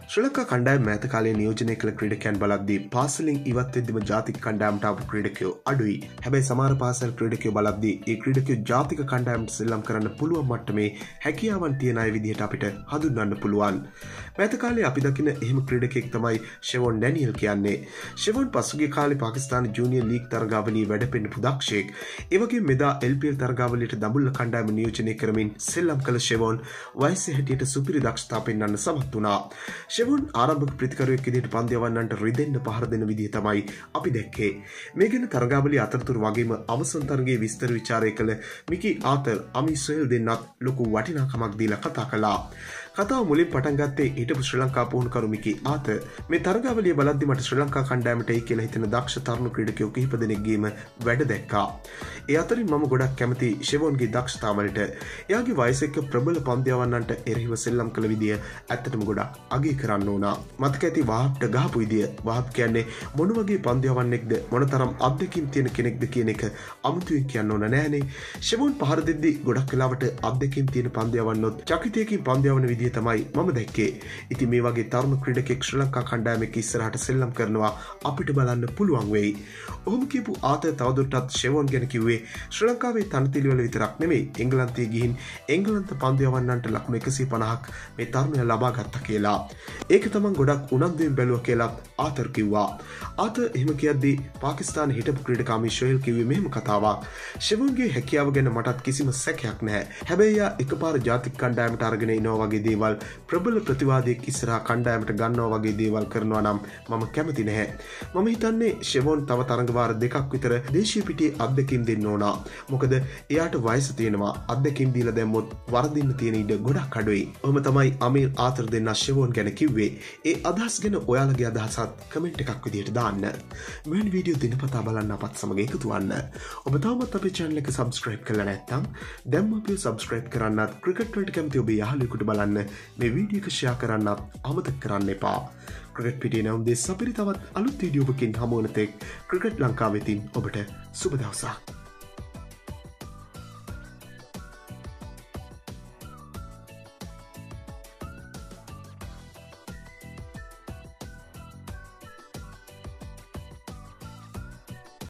ශ්‍රී ලංකා කණ්ඩායම මෑත කාලයේ නියෝජනය කළ ක්‍රීඩකයන් බලද්දී පාසලින් ඉවත් වෙද්දිම ජාතික කණ්ඩායමට ආපු ක්‍රීඩකයෝ අඩුයි. හැබැයි සමහර පාසල් ක්‍රීඩකයෝ බලද්දී ඒ ක්‍රීඩකයෝ ජාතික කණ්ඩායමට සෙල්ලම් කරන්න පුළුවන් මට්ටමේ හැකියාවන් තියෙන අය විදිහට අපිට හඳුන්වන්න පුළුවන්. මෑත කාලේ අපි දකින එහෙම ක්‍රීඩකයෙක් තමයි ෂෙවොන් ඩැනියල් කියන්නේ. ෂෙවොන් පසුගිය කාලේ පාකිස්තාන ජූනියර් ලීග් තරගාවලියේ වැඩපෙන්නපු දක්ෂයෙක්. ඒ වගේම මෙදා LPL තරගාවලියට දඹුල්ල කණ්ඩායම නියෝජනය කරමින් සෙල්ලම් කළ ෂෙවොන් වයසේ හැටියට සුපිරි දක්ෂතා පෙන්වන්න සමත් වුණා. ෂෙවොන් ආරම්භක ප්‍රතිකරුවෙක් විදිහට පන්දු යවන්නන්ට රිදෙන්න පහර දෙන විදිහ තමයි අපි දැක්කේ. මේ ගැන තරගාවලිය අතරතුර වගේම අවසන් තරගයේ විස්තර විචාරය කළ මිකි ආතර් අමි සොහෙල් දෙන්නත් ලොකු වටිනාකමක් දීලා කතා කළා. කතාව මුලින් පටන් ගත්තේ හිටපු ශ්‍රී ලංකා පුහුණුකරු මිකි ආතර් මේ තරගාවලිය බලද්දි මට ශ්‍රී ලංකා කණ්ඩායමට එයි කියලා හිතෙන දක්ෂ තරුණ ක්‍රීඩකයෝ කිහිප දෙනෙක්ගේම වැඩ දැක්කා. ඒ අතරින් මම ගොඩක් කැමති ෂෙවොන්ගේ දක්ෂතාවලට. එයාගේ වයස එක්ක ප්‍රබල පන්දු යවන්නන්ට එරෙහිව සෙල්ලම් කළ විදිය ඇත්තටම ගොඩක් අගය කරන්න ඕන. මතක ඇති වාහ්ට ගහපු විදිය. වාහ් කියන්නේ මොන වගේ පන්දු යවන්නෙක්ද මොනතරම් අත්දැකීම් තියෙන කෙනෙක්ද කියන එක අමුතුවෙන් කියන්න ඕන නෑනේ. ෂෙවොන් පහර දෙද්දි ගොඩක් වෙලාවට අත්දැකීම් තියෙන පන්දු යවන්නොත් චකිතයකින් පන්දු යවන විදිය තමයි මම දැක්කේ. ඉතින් මේ වගේ තරුණ ක්‍රීඩකෙක් ශ්‍රී ලංකා කණ්ඩායමක ඉස්සරහට සෙල්ලම් කරනවා අපිට බලන්න පුළුවන් වෙයි. ඔහොම කියපු ආතර් තවදුරටත් ෂෙවොන් ගැන කිව්වේ ශ්‍රී ලංකාවේ තනතිලිවල විතරක් නෙමෙයි එංගලන්තයේ ගිහින් එංගලන්ත පන්දු යවන්නන්ට ලකුණු 150ක් මේ තරුණයා ලබා ගත්තා කියලා. ඒක තමන් ගොඩක් උනන්දුවෙන් බැලුවා කියලා ආතර් කිව්වා. ආතර් එහෙම කියද්දී පාකිස්තානයේ හිටපු ක්‍රීඩකා සොහෙල් කිව්වේ මෙහෙම කතාවක්. ෂෙවොන්ගේ හැකියාව ගැන මටත් කිසිම සැකයක් නැහැ. හැබැයි යා එකපාර ජාතික කණ්ඩායමට අරගෙන එනවා වගේ දේවල් ප්‍රබල ප්‍රතිවාදියෙක් ඉස්සරහා කණ්ඩායමට ගන්නවා වගේ දේවල් කරනවා නම් මම කැමති නැහැ. මම හිතන්නේ ෂෙවොන් තව තරඟවාර දෙකක් විතර දේශීය පිටියේ අත්දැකීම් දෙන්න ඕන. මොකද එයාට වයස තියෙනවා. අත්දැකීම් දීලා දැම්මොත් වරදින්න තියෙන ඉඩ ගොඩක් අඩුයි. ඔහොම තමයි අමීර් ආතර් දෙන්නා ෂෙවොන් ගැන කිව්වේ. ඒ අදහස් ගැන ඔයාලගේ අදහසත් කමෙන්ට් එකක් විදිහට දාන්න. මෙවැනි වීඩියෝ දිනපතා බලන්න අපත් සමග එකතු වෙන්න. ඔබ තවමත් අපේ channel එක subscribe කරලා නැත්නම් දැන්ම අපිව subscribe කරන්නත් ක්‍රිකට් වලට කැමති ඔබේ යාළුවෙකුට බලන්න මේ වීඩියෝ එක share කරන්නත් අමතක කරන්න එපා. ක්‍රිකට් පිටියේ නම් දෙස් අපිට තවත් අලුත් වීඩියෝවකින් හමු වන තෙක් ක්‍රිකට් ලංකාව වෙතින් ඔබට සුබ දවසක්.